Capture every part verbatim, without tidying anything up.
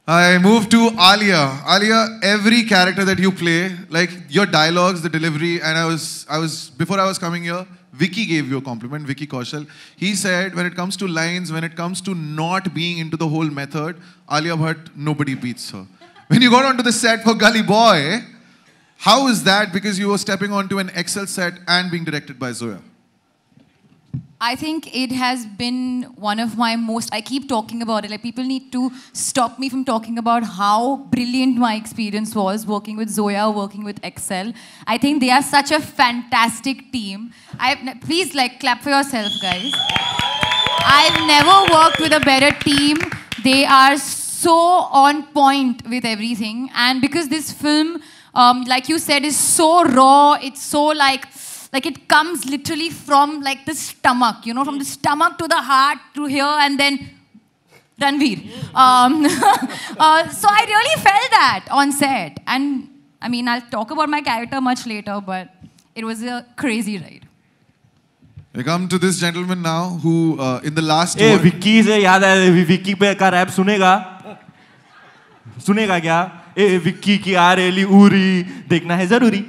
I moved to Alia. Alia, every character that you play, like your dialogues, the delivery, and I was, I was before I was coming here, Vicky gave you a compliment, Vicky Kaushal. He said, when it comes to lines, when it comes to not being into the whole method, Alia Bhatt, nobody beats her. When you got onto the set for Gully Boy, how is that? Because you were stepping onto an Excel set and being directed by Zoya. I think it has been one of my most, I keep talking about it, like people need to stop me from talking about how brilliant my experience was working with Zoya, working with Excel. I think they are such a fantastic team. I've, please like clap for yourself, guys. I've never worked with a better team. They are so on point with everything. And because this film, um, like you said, is so raw, it's so like, Like it comes literally from like the stomach, you know, from the stomach to the heart to here and then Ranveer. Um, uh, so I really felt that on set. And I mean, I'll talk about my character much later, but it was a crazy ride. We come to this gentleman now who uh, in the last... Hey, Vicky se yaad hai, Vicky pe ka rap sunega? Sunega kya? Hey, Vicky ki aa reli uri, dekhna hai zaruri.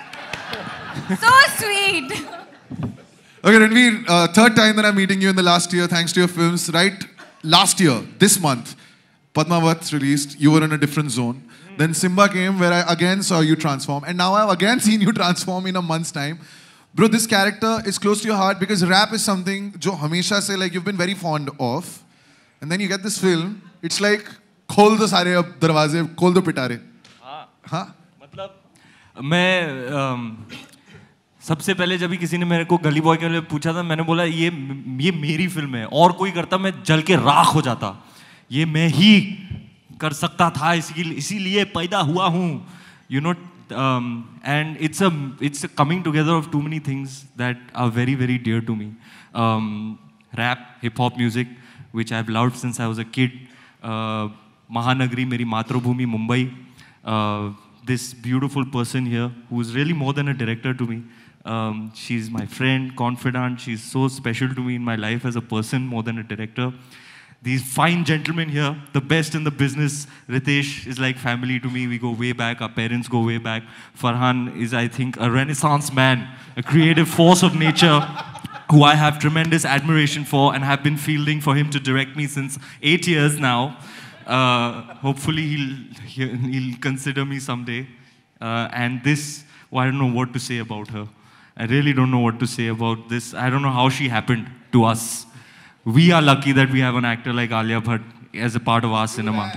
So sweet. Okay, Ranveer, uh, third time that I'm meeting you in the last year, thanks to your films. Right, last year, this month, Padmavat released. You were in a different zone. Mm. Then Simba came, where I again saw you transform, and now I've again seen you transform in a month's time. Bro, this character is close to your heart because rap is something jo hamesha se like you've been very fond of, and then you get this film. It's like khol do sare darwaze, khol do pitare. हाँ. हाँ. मतलब मैं सबसे पहले जब भी किसी ने मेरे को गली बॉय के लिए पूछा था, मैंने बोला ये ये मेरी फिल्म है, और कोई करता मैं जल के राख हो जाता, ये मैं ही कर सकता था, इसीलिए इसीलिए पैदा हुआ हूँ, you know, um, and it's a it's a coming together of too many things that are very very dear to me. Um, rap, hip hop music, which I've loved since I was a kid. Uh, Mahanagri, मेरी मातृभूमि Mumbai. Uh, this beautiful person here who is really more than a director to me. Um, she's my friend, confidant. She's so special to me in my life as a person more than a director. These fine gentlemen here, the best in the business. Ritesh is like family to me. We go way back. Our parents go way back. Farhan is, I think, a renaissance man, a creative force of nature who I have tremendous admiration for and have been fielding for him to direct me since eight years now. Uh, hopefully he'll, he'll consider me someday. Uh, and this, well, I don't know what to say about her. I really don't know what to say about this. I don't know how she happened to us. We are lucky that we have an actor like Alia Bhatt as a part of our cinema.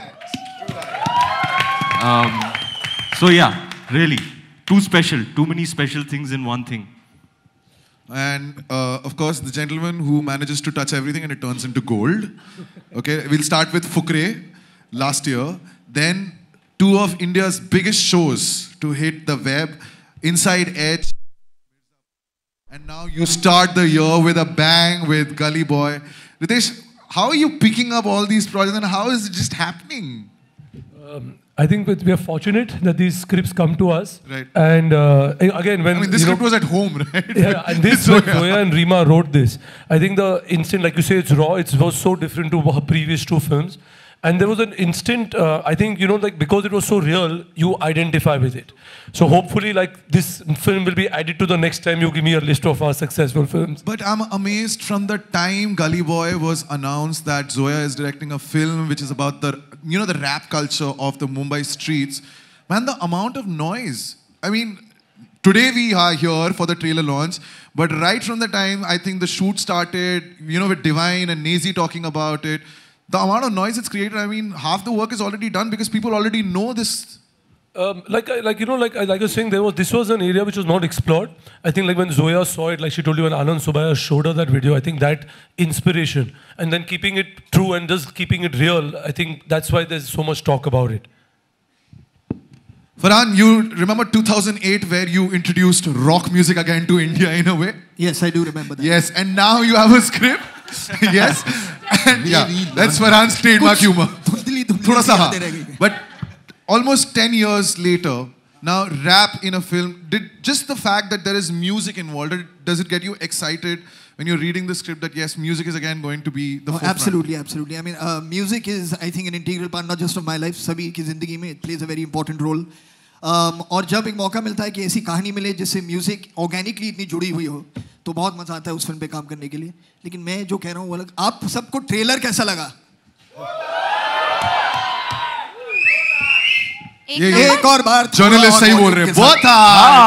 Um, so yeah, really, too special, too many special things in one thing. And uh, of course, the gentleman who manages to touch everything and it turns into gold. Okay, we'll start with Fukre last year. Then two of India's biggest shows to hit the web, Inside Edge. And now you start the year with a bang with Gully Boy. Ritesh, how are you picking up all these projects and how is it just happening? Um, I think we are fortunate that these scripts come to us. Right. And uh, again, when... I mean, this you script know, was at home, right? Yeah, and this, when Zoya and Rima wrote this, I think the instant, like you say, it's raw, it was so different to her previous two films. And there was an instant, uh, I think, you know, like because it was so real, you identify with it. So hopefully, like, this film will be added to the next time you give me a list of our successful films. But I'm amazed from the time Gully Boy was announced that Zoya is directing a film which is about the, you know, the rap culture of the Mumbai streets. Man, the amount of noise. I mean, today we are here for the trailer launch, but right from the time I think the shoot started, you know, with Divine and Nazi talking about it, the amount of noise it's created, I mean, half the work is already done because people already know this. Um, like, like you know, like, like I was saying, there was this was an area which was not explored. I think like when Zoya saw it, like she told you when Anand Subaya showed her that video, I think that inspiration and then keeping it true and just keeping it real, I think that's why there's so much talk about it. Farhan, you remember two thousand eight where you introduced rock music again to India in a way? Yes, I do remember that. Yes, and now you have a script. Yes, and yeah, that's Farhan's trademark humor. Thoda sa haan. But almost ten years later, now rap in a film, did just the fact that there is music involved, does it get you excited when you're reading the script that yes, music is again going to be the Oh, forefront? absolutely, absolutely. I mean, uh, music is, I think, an integral part not just of my life, सभी की ज़िंदगी में it plays a very important role. Um, और जब एक मौका मिलता है कि ऐसी कहानी मिले जिससे म्यूजिक ऑर्गेनिकली इतनी जुड़ी हुई हो, तो बहुत मजा आता है उस फिल्म पे काम करने के लिए. लेकिन मैं जो कह रहा हूँ वो अलग. आप सबको ट्रेलर कैसा लगा? ये एक और बार जर्नलिस्ट सही बोल रहे हैं. बहुत था.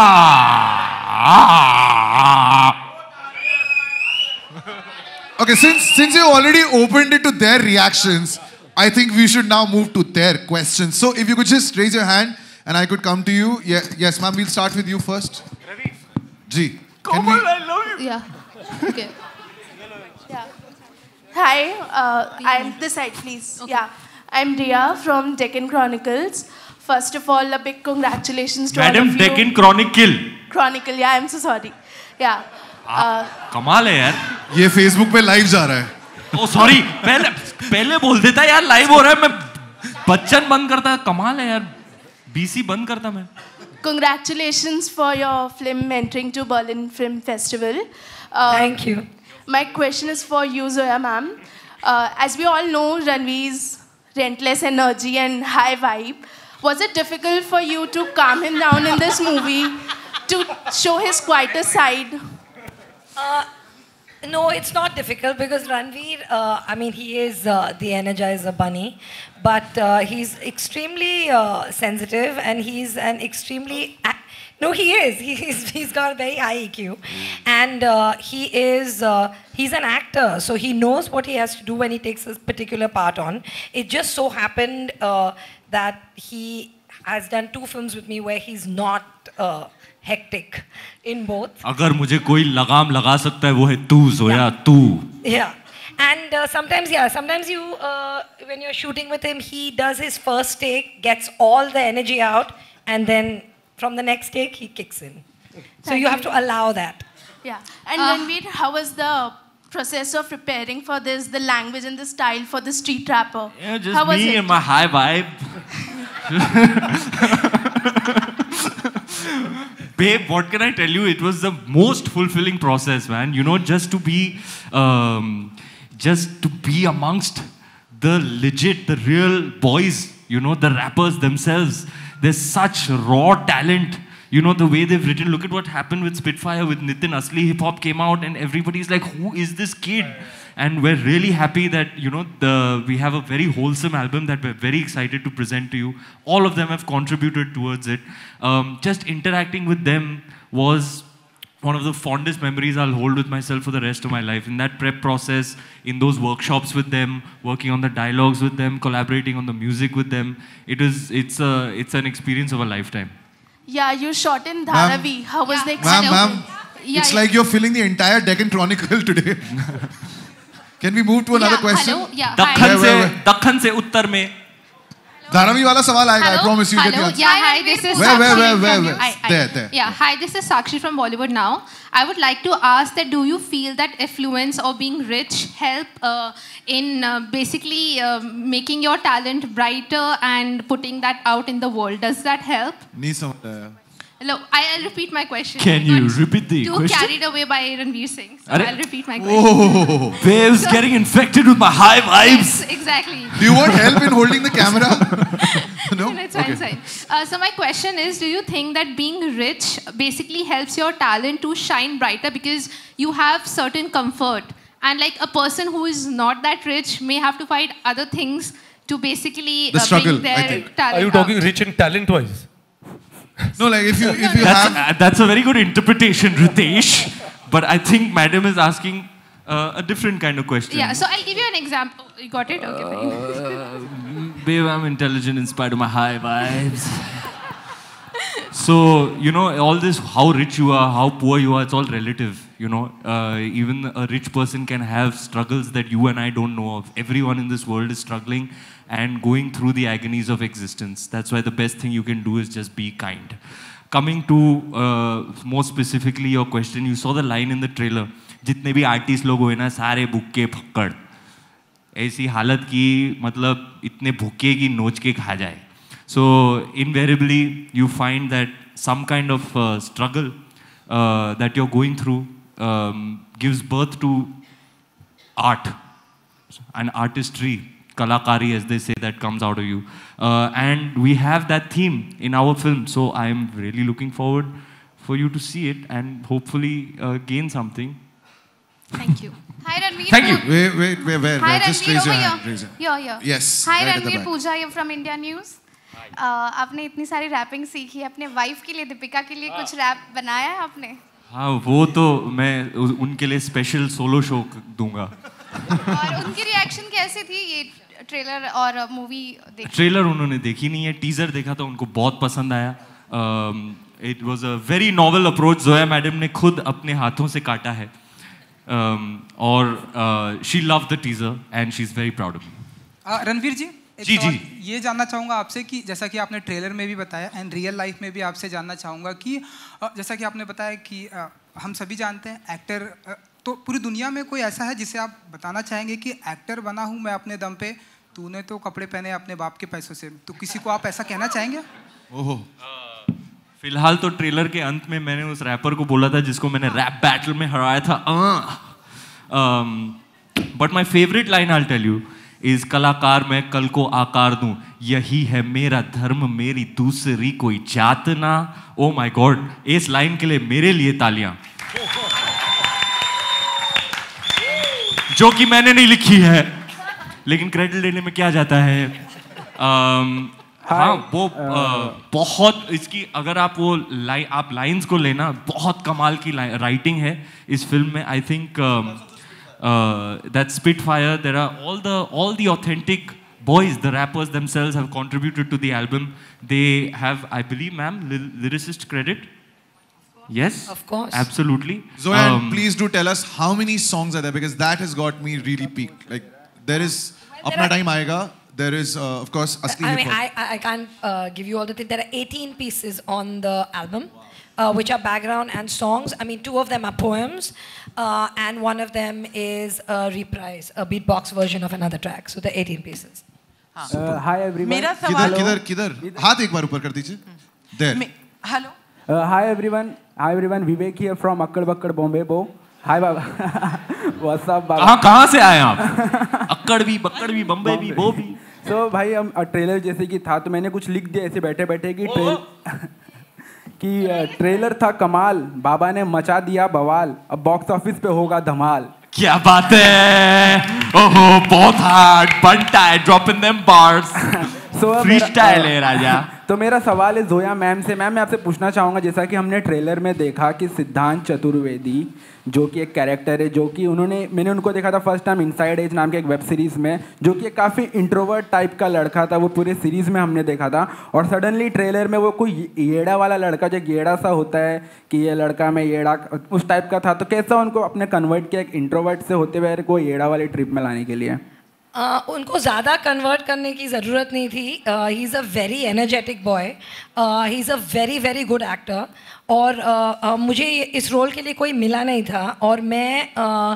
Okay, since since you already opened it to their reactions, I think we should now move to their questions. So if you could just raise your hand and I could come to you. Yeah, yes, ma'am. We'll start with you first. Ji, can we? I love you. Yeah. Okay. Yeah. Hi, uh, I'm this side, please. Okay. Yeah, I'm Riya from Deccan Chronicles. First of all, a big congratulations to Madam all of you. Deccan Chronicle. Chronicle, yeah, I'm so sorry. Yeah. Uh, कमाल है यार. ये Facebook पे live जा रहा है. ओ sorry, पहले पहले बोल देता यार लाइव हो रहा है. मैं बच्चन बंद करता. कमाल है यार. बीसी बंद करता मैं. Congratulations for your film entering to Berlin Film Festival. Uh, Thank you. My question is for you, Zoya ma'am. Uh, as we all know, Ranveer's relentless energy and high vibe. Was it difficult for you to calm him down in this movie, to show his quieter side? Uh, no, it's not difficult because Ranveer, uh, I mean, he is uh, the Energizer Bunny, but uh, he's extremely uh, sensitive and he's an extremely... No, he is. He's, he's got a very high E Q. And uh, he is, uh, he's an actor, so he knows what he has to do when he takes a particular part on. It just so happened uh, that he has done two films with me where he's not uh, hectic in both. अगर मुझे कोई लगाम लगा सकता है वो है तू ज़ोया तू. Yeah. And uh, sometimes, yeah, sometimes you, uh, when you're shooting with him, he does his first take, gets all the energy out, and then from the next take, he kicks in. So Thank you have you. to allow that. Yeah. And Uh, Ranveer, how was the process of preparing for this, the language and the style for the street rapper? Yeah, just how was me it? and my high vibe. Babe, what can I tell you? It was the most fulfilling process, man. You know, just to be, um, just to be amongst the legit, the real boys. You know, the rappers themselves. There's such raw talent. You know, the way they've written. Look at what happened with Spitfire, with Nitin. Asli Hip Hop came out and everybody's like, who is this kid? And we're really happy that, you know, the, we have a very wholesome album that we're very excited to present to you. All of them have contributed towards it. Um, just interacting with them was one of the fondest memories I'll hold with myself for the rest of my life. In that prep process, in those workshops with them, working on the dialogues with them, collaborating on the music with them, it is, it's, a, it's an experience of a lifetime. Yeah, you shot in Dharavi. How was Yeah. the Ma'am, experience? ma'am, Yeah, it's yeah. like you're filling the entire Deccan Chronicle today. Can we move to another Yeah, question? hello. Yeah, Deccan hi. Where, से where, where? Deccan से उत्तर में Dharavi wala sawal aayega, I Hello? promise you get the Hello? answer. Yeah, hi, this is Where, where, Sakshi where, where, from- where? I- I- There, there. Yeah, hi, this is Sakshi from Bollywood Now. I would like to ask that do you feel that affluence or being rich help uh, in uh, basically uh, making your talent brighter and putting that out in the world? Does that help? Nahi samajh aaya. Hello, I'll repeat my question. Can I you got repeat the too question? carried away by Ranveer Singh. So Arre. I'll repeat my question. Oh. Waves getting infected with my high vibes. Yes, exactly. Do you want help in holding the camera? No? No, it's fine, it's fine. Uh, so my question is, do you think that being rich basically helps your talent to shine brighter because you have certain comfort? And like a person who is not that rich may have to fight other things to basically The uh, struggle, bring their I think. talent Are you out. talking rich and talent-wise? No, like if you, if you That's, have... uh, that's a very good interpretation, Ritesh. But I think Madam is asking uh, a different kind of question. Yeah, so I'll give you an example. You got it? Okay, fine. Babe, I'm intelligent in spite of my high vibes. So, you know, all this, how rich you are, how poor you are, it's all relative, you know. Uh, even a rich person can have struggles that you and I don't know of. Everyone in this world is struggling and going through the agonies of existence. That's why the best thing you can do is just be kind. Coming to uh, more specifically your question, you saw the line in the trailer. जितने भी artist लोग हुए ना सारे भुक्के फक्कड़ ऐसी हालत की मतलब इतने भुक्के की नोच के खा जाए. So invariably you find that some kind of uh, struggle uh, that you're going through um, gives birth to art, an artistry, kalakari as they say, that comes out of you. Uh, and we have that theme in our film, so I am really looking forward for you to see it and hopefully uh, gain something. Thank you. Hi Ranveer. Thank you. Wait, wait, wait, where? Hi Just Ranveer, raise your over hand. here. Raise your hand. Here, here. Yes. Hi right at the Ranveer, back. Pooja here from India News. Uh, आपने इतनी सारी wrapping सीखी है, अपने wife के लिए, दीपिका के लिए कुछ रैप बनाया है आपने? हाँ, वो तो मैं उनके लिए स्पेशल सोलो शो दूंगा. और उनकी रिएक्शन कैसी थी ये ट्रेलर और मूवी देखी? ट्रेलर उन्होंने देखी नहीं है, टीजर देखा तो उनको बहुत पसंद आया. It was a very novel approach. Zoya madam ने खुद अपने हाथों से काटा है. um, और she love the teaser and she is very proud of me. Ranveer ji, जी जी ये जानना चाहूँगा आपसे कि जैसा कि आपने ट्रेलर में भी बताया एंड रियल लाइफ में भी आपसे जानना चाहूँगा कि जैसा कि आपने बताया कि हम सभी जानते हैं एक्टर, तो पूरी दुनिया में कोई ऐसा है जिसे आप बताना चाहेंगे कि एक्टर बना हूँ मैं अपने दम पे, तूने तो कपड़े पहने अपने बाप के पैसों से, तो किसी को आप ऐसा कहना चाहेंगे? ओहो, फिलहाल तो ट्रेलर के अंत में मैंने उस रैपर को बोला था जिसको मैंने रैप बैटल में हराया था. But my favourite line I tell you is कलाकार मैं कल को आकार दूं, यही है मेरा धर्म, मेरी दूसरी कोई जात ना. ओ माय गॉड, इस लाइन के लिए मेरे लिए तालियां, जो कि मैंने नहीं लिखी है, लेकिन क्रेडिट लेने में क्या जाता है. um, हाँ, वो uh, बहुत इसकी अगर आप वो लाइन आप लाइंस को लेना, बहुत कमाल की राइटिंग है इस फिल्म में. I think Uh, that Spitfire, there are all the all the authentic boys, the rappers themselves have contributed to the album. They have, I believe, ma'am, ly- lyricist credit. Yes, of course, absolutely. Zoya, um, please do tell us how many songs are there, because that has got me really peaked. Like there is Apna Time Aayega. There is, uh, of course, Asli I Hip mean, Hop. I, I can't uh, give you all the things. There are eighteen pieces on the album, uh, which are background and songs. I mean, two of them are poems, uh, and one of them is a reprise, a beatbox version of another track. So there are eighteen pieces. Uh, hi everyone. मेरा सवाल किधर किधर किधर हाथ एक बार ऊपर कर दीजिए. There. Hello. Uh, hi everyone. Hi everyone. Vivek here from Akkad Bakkad Bombay Bo. Hi Baba. What's up Baba? कहाँ कहाँ से आए आप? अक्कड़ भी, बक्कड़ भी, बम्बई भी, वो भी. So भाई हम ट्रेलर जैसे कि था तो मैंने कुछ लिख दिया ऐसे बैठे बैठे कि ट्रेल कि ट्रेलर था कमाल, बाबा ने मचा दिया बवाल, अब बॉक्स ऑफिस पे होगा धमाल. क्या बात है. ओहो, बहुत हार्ड बनता है, ड्रॉपिंग देम बार्स. फ्रीस्टाइल है राजा. तो मेरा सवाल है जोया मैम से. मैम मैं आपसे पूछना चाहूँगा, जैसा कि हमने ट्रेलर में देखा कि सिद्धांत चतुर्वेदी जो कि एक कैरेक्टर है, जो कि उन्होंने मैंने उनको देखा था फर्स्ट टाइम इनसाइड एज नाम के एक वेब सीरीज़ में, जो कि काफ़ी इंट्रोवर्ट टाइप का लड़का था, वो पूरे सीरीज़ में हमने देखा था, और सडनली ट्रेलर में वो कोई येड़ा वाला लड़का, जो येड़ा सा होता है कि ये लड़का मैं येड़ा, उस टाइप का था. तो कैसा उनको अपने कन्वर्ट किया एक इंट्रोवर्ट से होते हुए को येड़ा वाली ट्रिप में लाने के लिए? Uh, उनको ज़्यादा कन्वर्ट करने की ज़रूरत नहीं थी. He is a very energetic boy, he is a very very good actor, और uh, uh, मुझे इस रोल के लिए कोई मिला नहीं था, और मैं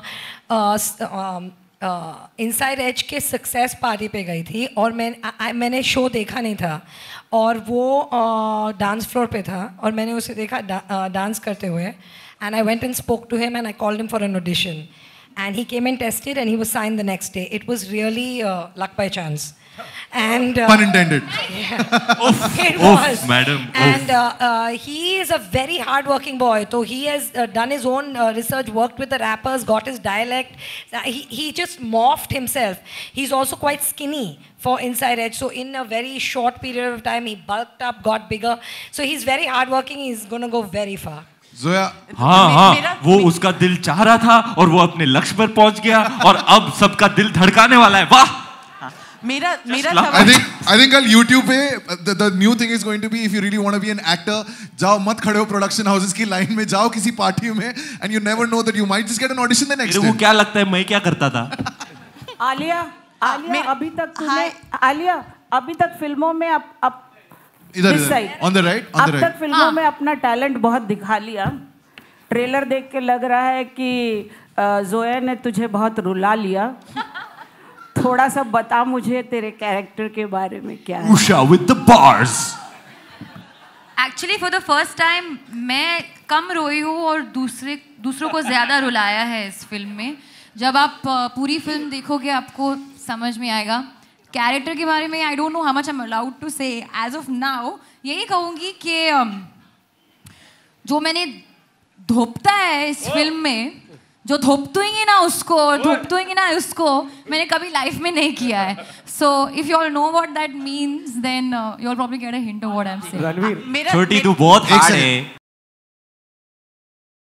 inside uh, as uh, uh, के सक्सेस पार्टी पे गई थी, और मैं I, मैंने शो देखा नहीं था, और वो डांस uh, फ्लोर पे था, और मैंने उसे देखा डांस uh, करते हुए, and I went and spoke to him and I called him for an audition. And he came and tested, and he was signed the next day. It was really uh, luck by chance. And uh, pun intended. Yeah, oof, it oof, was, madam. And uh, uh, he is a very hard-working boy. So he has uh, done his own uh, research, worked with the rappers, got his dialect. Uh, he he just morphed himself. He's also quite skinny for Inside Edge. So in a very short period of time, he bulked up, got bigger. So he's very hard-working. He's gonna go very far. Zoya, हाँ हाँ, वो उसका दिल चाह रहा था और वो अपने लक्ष्य पर पहुंच गया, और अब सबका दिल धड़काने वाला है. वाह. मेरा मेरा I think I think कल YouTube पे the, the new thing is going to be, if you really want to be an actor, जाओ मत खड़े हो प्रोडक्शन हाउसेस की लाइन में, जाओ किसी पार्टी में, and you never know that you might just get an audition the next day. मेरे को क्या लगता है मैं क्या करता था? आलिया, आलिया अभी तक तूने आलिया अभी तक फिल्मों में अब अब इधर on the right, on the right. अब तक फिल्मों में अपना टैलेंट बहुत दिखा लिया. ट्रेलर देख के लग रहा है कि जोया ने तुझे बहुत रुला लिया. थोड़ा सा बता मुझे तेरे कैरेक्टर के बारे में क्या है. Usha with the bars. Actually for the first time मैं कम रोई हूँ और दूसरे दूसरों को ज़्यादा रुलाया है इस फिल्म में. जब आप uh, पूरी फिल्म देखोगे आपको समझ में आएगा. कैरेक्टर के बारे में I don't know how much I am allowed to say as of now. यही कहूँगी कि um, जो मैंने धोपता है इस फिल्म में, जो धोपतुएंगे ना उसको और धोपतुएंगे ना उसको, मैंने कभी लाइफ में नहीं किया है. So if you all know what that means then you all probably get a hint of what I am saying. छोटी तू बहुत हार्ड है.